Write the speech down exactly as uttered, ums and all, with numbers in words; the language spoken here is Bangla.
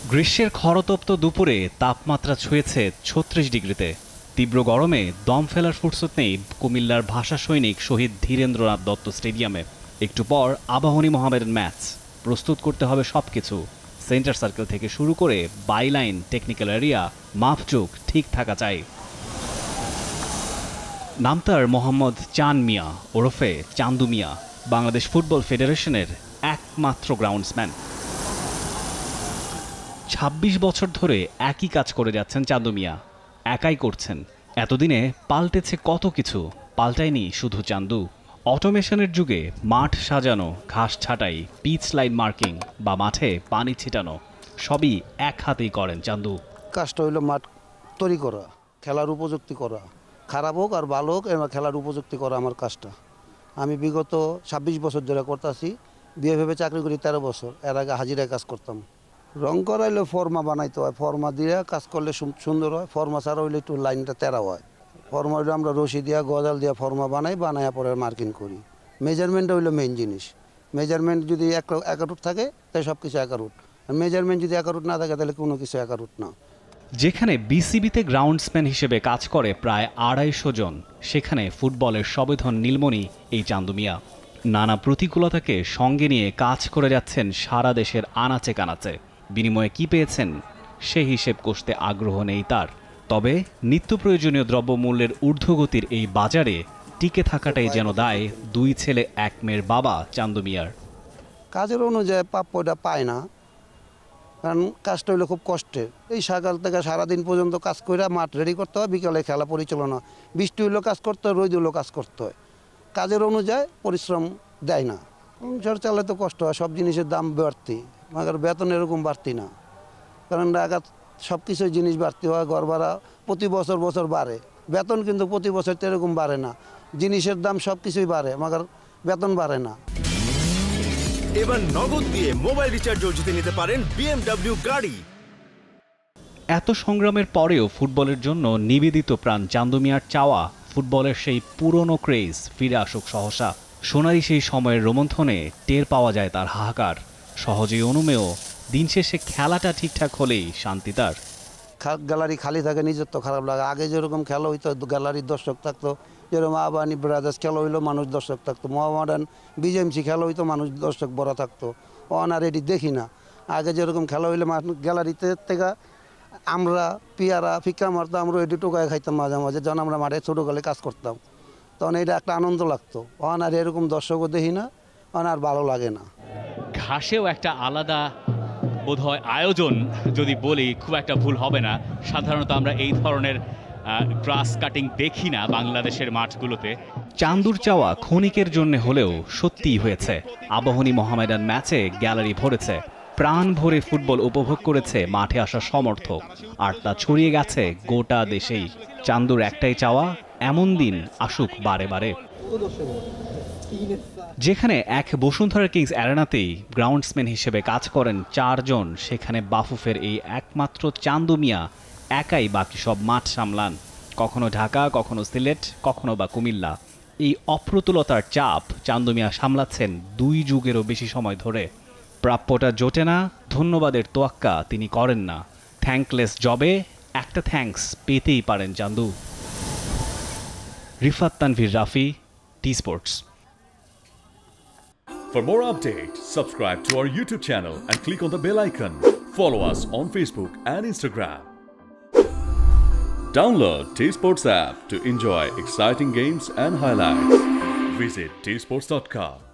গ্রীষ্মের খরতপ্ত দুপুরে তাপমাত্রা ছুঁয়েছে ছত্রিশ ডিগ্রিতে। তীব্র গরমে দম ফেলার ফুরসত নেই কুমিল্লার ভাষা সৈনিক শহীদ ধীরেন্দ্রনাথ দত্ত স্টেডিয়ামে। একটু পর আবাহনী মোহামেডান ম্যাচ, প্রস্তুত করতে হবে সবকিছু। সেন্টার সার্কেল থেকে শুরু করে বাইলাইন, টেকনিক্যাল এরিয়া, মাপচুক ঠিক থাকা চাই। নামতার মোহাম্মদ চান মিয়া ওরফে চান্দু মিয়া, বাংলাদেশ ফুটবল ফেডারেশনের একমাত্র গ্রাউন্ডসম্যান। ছাব্বিশ বছর ধরে একই কাজ করে যাচ্ছেন চান্দু মিয়া, একাই করছেন। এতদিনে পাল্টেছে কত কিছু, পাল্টায়নি শুধু চান্দু। অটোমেশনের যুগে মাঠ সাজানো, ঘাস ছাঁটাই, পিচ লাইন মার্কিং বা মাঠে পানি ছিটানো সবই এক হাতেই করেন চান্দু। কাজটা হইল মাঠ তৈরি করা, খেলার উপযুক্ত করা, খারাপ হোক আর ভালো হোক এবার খেলার উপযুক্ত করা আমার কাজটা। আমি বিগত ছাব্বিশ বছর ধরে করতেছি। বিয়ে ভেবে চাকরি করি তেরো বছর। এর আগে হাজিরায় কাজ করতাম। রং করাইলে ফর্মা বানাইতে হয়, ফর্মা দিয়ে কাজ করলে সুন্দর হয়। ফর্মা ছাড়া হইলে একটু লাইনটা তেরা হয়। ফর্মা হইলে আমরা রশি দিয়া গজাল দিয়া ফর্মা বানাই, বানাইয়া পরে মার্কিং করি। মেজারমেন্টটা হইলো মেইন জিনিস। মেজারমেন্ট যদি এক একারুট থাকে তাই সব কিছু একারুট, আর মেজারমেন্ট যদি একারুট না থাকে তাহলে কোনো কিছু একারুট না। যেখানে বিসিবিতে গ্রাউন্ডসম্যান হিসেবে কাজ করে প্রায় আড়াইশো জন, সেখানে ফুটবলের সবেধন নীলমণি এই চান্দু মিয়া। নানা প্রতিকূলতাকে সঙ্গে নিয়ে কাজ করে যাচ্ছেন সারা দেশের আনাচে কানাচে। বিনিময়ে কি পেয়েছেন সে হিসেব কষতে আগ্রহ নেই তার। তবে নিত্য প্রয়োজনীয় দ্রব্যমূল্যের ঊর্ধ্বগতির এই বাজারে টিকে থাকাটাই যেন দায় দুই ছেলে এক মেয়ের বাবা চান্দু মিয়ার। কাজের অনুযায়ী প্রাপ্যটা পায় না, কারণ কাজটা হইলে খুব কষ্টের। এই সকাল থেকে সারাদিন পর্যন্ত কাজ করে মাঠ রেডি করতে হয়, বিকালে খেলা পরিচালনা। বৃষ্টি হইলেও কাজ করতে হয়, রোদ হইলেও কাজ করতে হয়। কাজের অনুযায়ী পরিশ্রম দেয় না। সংসার চালাতে তো কষ্ট হয়, সব জিনিসের দাম বাড়তি, মাগার বেতন এরকম বাড়তি না। কারণ ঢাকা সব কিছুর জিনিস বাড়তি হয়, ঘর ভাড়া প্রতি বছর বছর বাড়ে, বেতন কিন্তু প্রতি বছর তো এরকম বাড়ে না। জিনিসের দাম সব কিছুই বাড়ে, মাগার বেতন বাড়ে না। এবার নগদ দিয়ে মোবাইল রিচার্জও জিতে নিতে পারেন বিএমডব্লিউ গাড়ি। এত সংগ্রামের পরেও ফুটবলের জন্য নিবেদিত প্রাণ চান্দু মিয়ার চাওয়া ফুটবলের সেই পুরনো ক্রেজ ফিরে আসুক সহসা। সোনারি সেই সময়ের রোমন্থনে টের পাওয়া যায় তার হাহাকার। সহজেই অনুমেয়, দিন শেষে খেলাটা ঠিকঠাক হলেই শান্তি তার। গ্যালারি খালি থাকে, নিজের তো খারাপ লাগে। আগে যেরকম খেলা হইতো, গ্যালারির দর্শক থাকতো, যেরকম আবাহনী ব্রাদার্স খেলা হইলো মানুষ দর্শক থাকতো, মোহামেডান বিজেএমসি খেলা হইতো মানুষ দর্শক বড় থাকতো। অন আর এটি দেখি না। আগে যেরকম খেলা হইলে গ্যালারিতে থেকে আমরা পিয়ারা ফিক্কা মারতাম, আমরা এটি টোকায় খাইতাম মাঝে মাঝে, যখন আমরা মাঠে ছোটোকালে কাজ করতাম, তখন এটা একটা আনন্দ লাগতো। অন আর এরকম দর্শকও দেখি না, অন আর ভালো লাগে না। ঘাসেও একটা আলাদা বোধহয় আয়োজন, যদি বলি খুব একটা ভুল হবে না। সাধারণত আমরা এই ধরনের গ্রাস কাটিং দেখি না বাংলাদেশের মাঠগুলোতে। চান্দুর চাওয়া ক্ষণিকের জন্য হলেও সত্যিই হয়েছে। আবাহনী মোহামেডান ম্যাচে গ্যালারি ভরেছে, প্রাণ ভরে ফুটবল উপভোগ করেছে মাঠে আসা সমর্থক, আর তা ছড়িয়ে গেছে গোটা দেশেই। চান্দুর একটাই চাওয়া, এমন দিন আসুক বারে বারে। যেখানে এক বসুন্ধরা কিংস অ্যারেনাতেই গ্রাউন্ডসম্যান হিসেবে কাজ করেন চারজন, সেখানে বাফুফের এই একমাত্র চান্দু মিয়া একাই বাকি সব মাঠ সামলান। কখনো ঢাকা, কখনো সিলেট, কখনো বা কুমিল্লা। এই অপ্রতুলতার চাপ চান্দু মিয়া সামলাচ্ছেন দুই যুগেরও বেশি সময় ধরে। প্রাপ্যটা জোটে না, ধন্যবাদের তোয়াক্কা তিনি করেন না। থ্যাঙ্কলেস জবে একটা থ্যাঙ্কস পেতেই পারেন Chandu. Rifat Tanvir Rafi, T Sports. For more updates, subscribe to our YouTube channel and click on the bell icon. Follow us on Facebook and Instagram. Download TSports app to enjoy exciting games and highlights. Visit T sports dot com.